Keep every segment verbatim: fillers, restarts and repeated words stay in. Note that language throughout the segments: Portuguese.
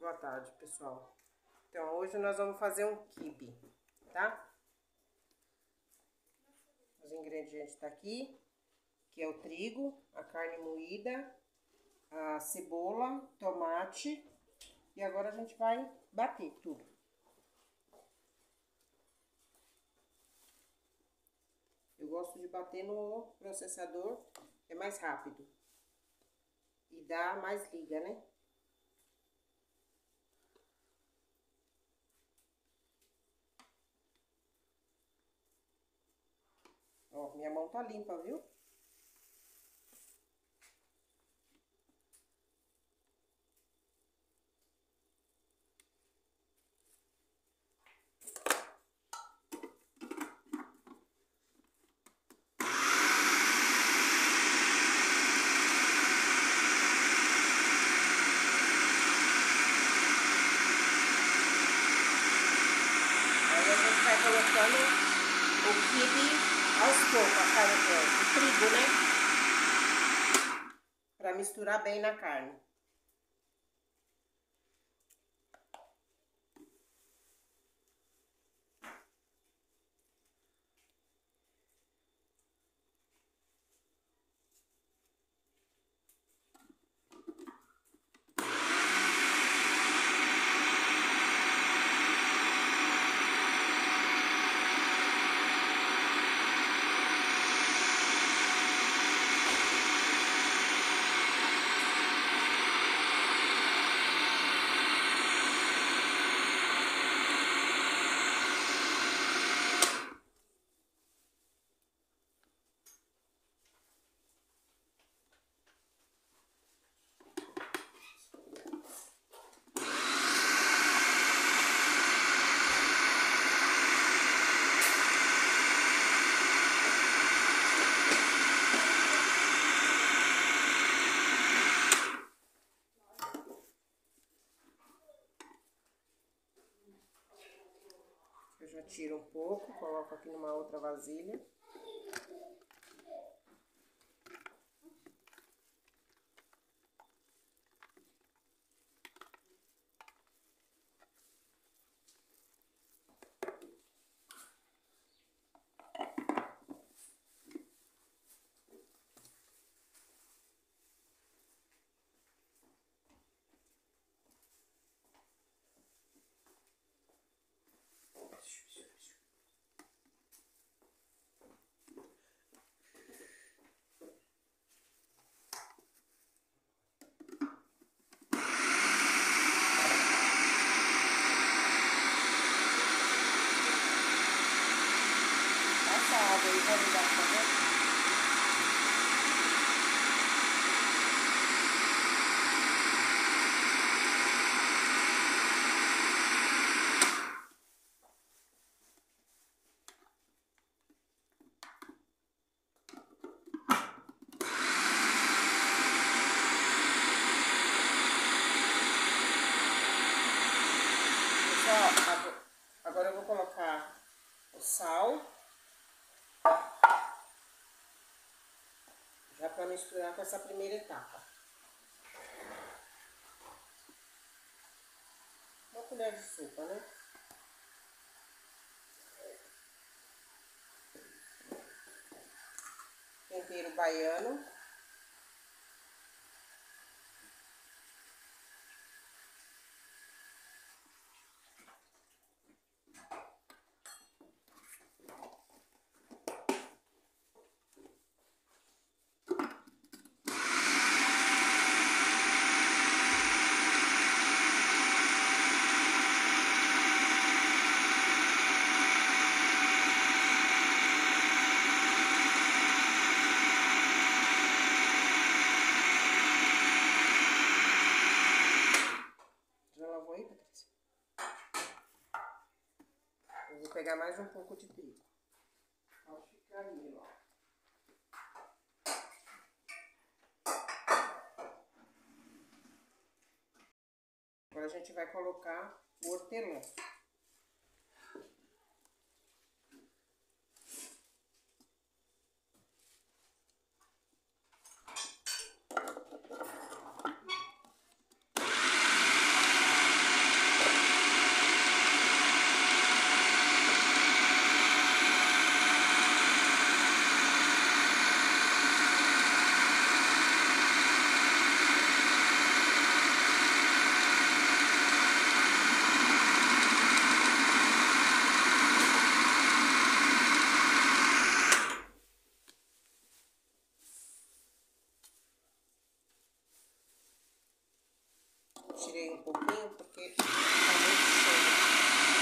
boa tarde, pessoal. Então, hoje nós vamos fazer um quibe, tá? Os ingredientes tá aqui, que é o trigo, a carne moída, a cebola, tomate, e agora a gente vai bater tudo. Eu gosto de bater no processador, é mais rápido e dá mais liga, né? Ó, minha mão tá limpa, viu? Aí a gente vai colocando o quibe aos poucos, a carne, o trigo, né? Pra misturar bem na carne. Eu já tiro um pouco, coloco aqui numa outra vasilha. Aí vai ligar, tá vendo? Pessoal, agora eu vou colocar o sal. Já para misturar com essa primeira etapa. Uma colher de sopa, né? Tempero baiano. Eu vou pegar mais um pouco de trigo. Pode ficar ali, ó. Agora a gente vai colocar o hortelã. Tirei um pouquinho porque tá muito cheio.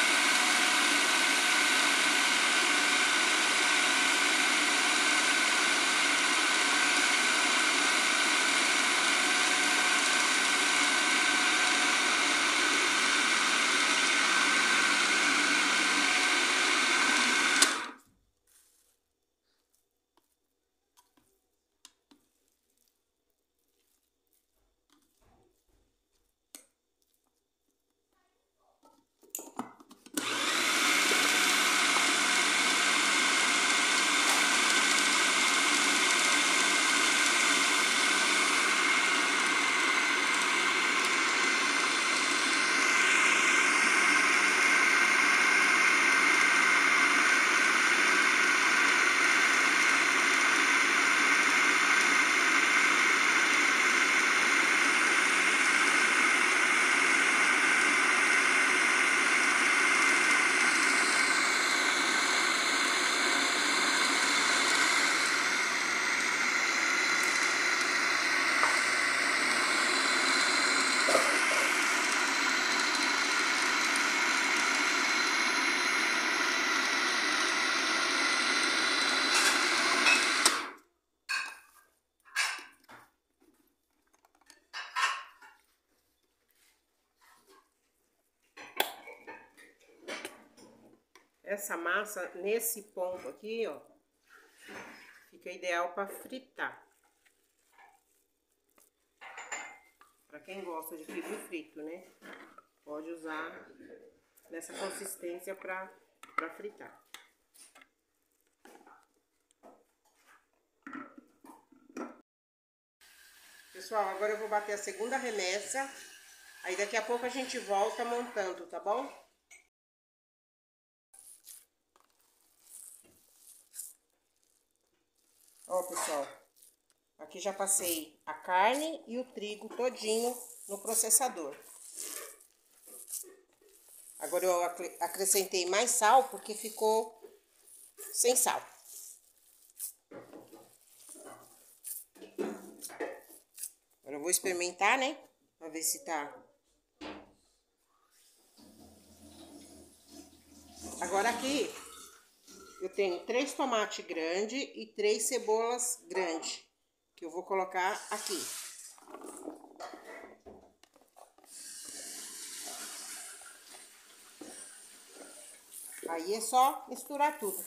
Essa massa, nesse ponto aqui, ó, fica ideal para fritar. Para quem gosta de quibe frito, né? Pode usar nessa consistência para para fritar. Pessoal, agora eu vou bater a segunda remessa. Aí daqui a pouco a gente volta montando, tá bom? Ó, pessoal, aqui já passei a carne e o trigo todinho no processador. Agora eu acrescentei mais sal porque ficou sem sal. Agora eu vou experimentar, né? Pra ver se tá. Agora aqui eu tenho três tomates grandes e três cebolas grandes, que eu vou colocar aqui. Aí é só misturar tudo.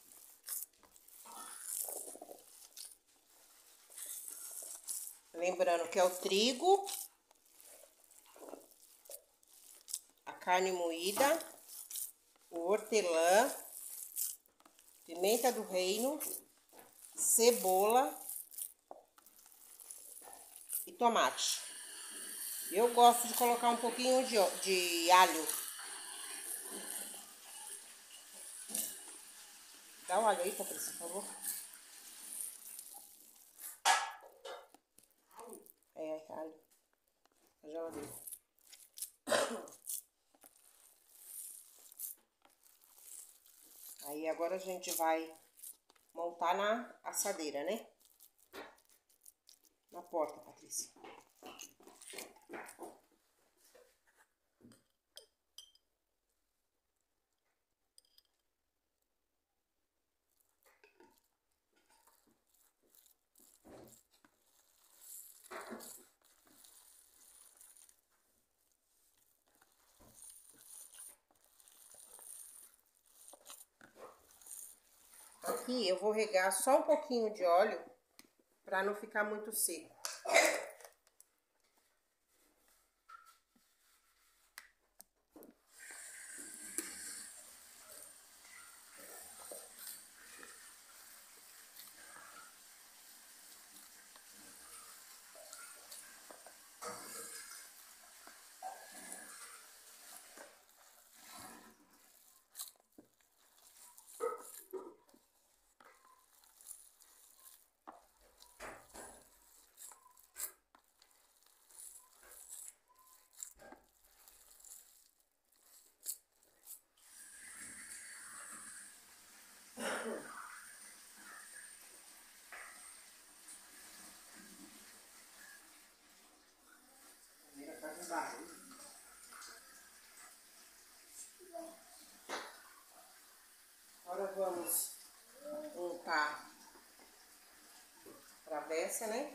Lembrando que é o trigo, a carne moída, o hortelã, pimenta do reino, cebola e tomate. Eu gosto de colocar um pouquinho de, de alho. Dá um alho aí, Patrícia, por favor. É, alho. A geladeira. Aí agora a gente vai montar na assadeira, né? Na porta, Patrícia. Aqui eu vou regar só um pouquinho de óleo para não ficar muito seco. Agora vamos untar a travessa, né?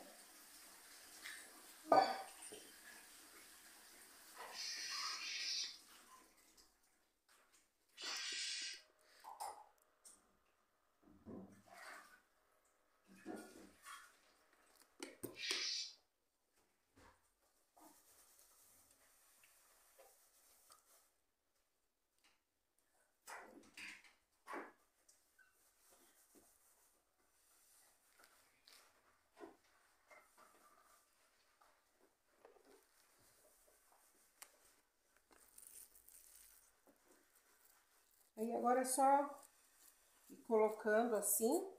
Aí agora é só ir colocando assim.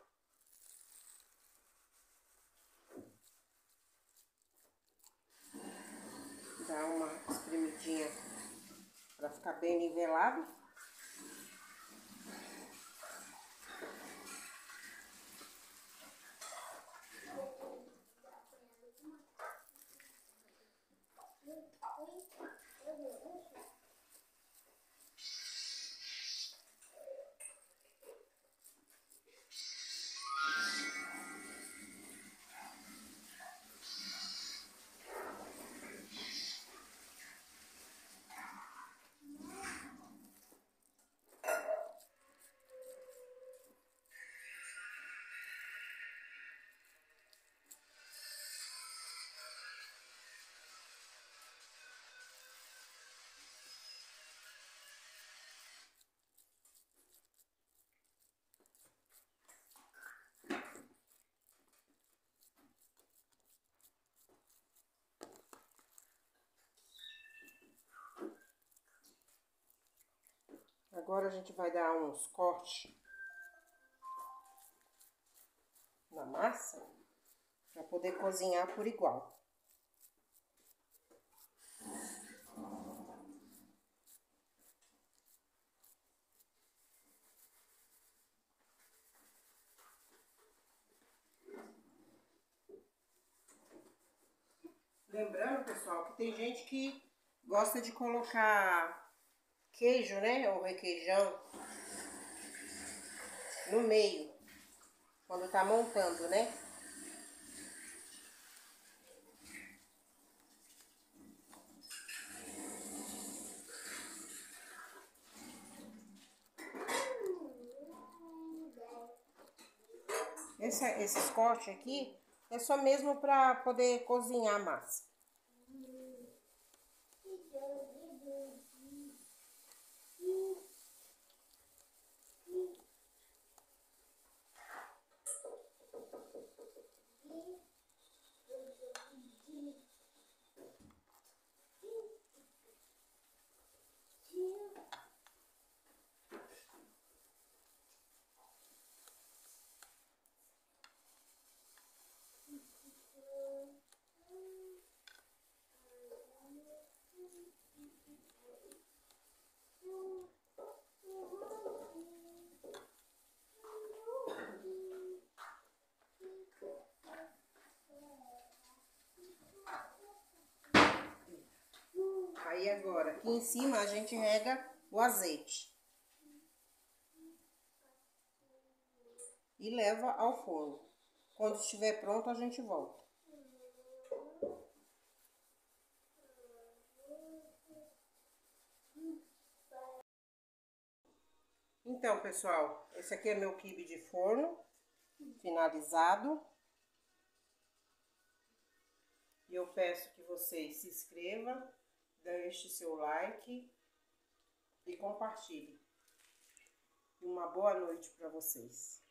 Dar uma espremidinha para ficar bem nivelado. Agora a gente vai dar uns cortes na massa para poder cozinhar por igual. Lembrando, pessoal, que tem gente que gosta de colocar queijo, né, ou requeijão no meio, quando tá montando, né? Esse, esses cortes aqui é só mesmo para poder cozinhar a massa. Aí agora, aqui em cima a gente rega o azeite. E leva ao forno. Quando estiver pronto, a gente volta. Então, pessoal, esse aqui é meu quibe de forno, finalizado. E eu peço que vocês se inscrevam, deixe seu like e compartilhe. E uma boa noite para vocês.